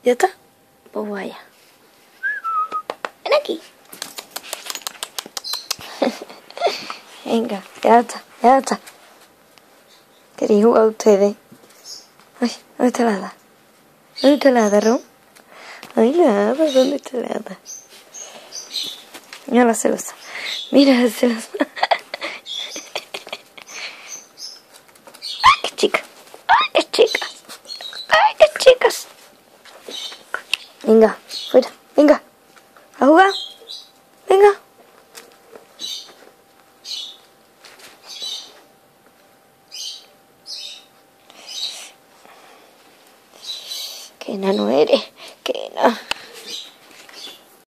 ¿Ya está? Pues vaya. Ven aquí. Venga, ya está, ya está. ¿Queréis jugar ustedes? Ay, ¿dónde está la hada? ¿Dónde está la hada, Ron? Ay, la hada, ¿dónde está la hada? Mira la celosa. Mira la celosa. ¡Ay, qué chica! ¡Ay, qué chicas! ¡Ay, qué chicas! Venga, fuera, venga. A jugar. Venga. Qué enano eres. Qué enano.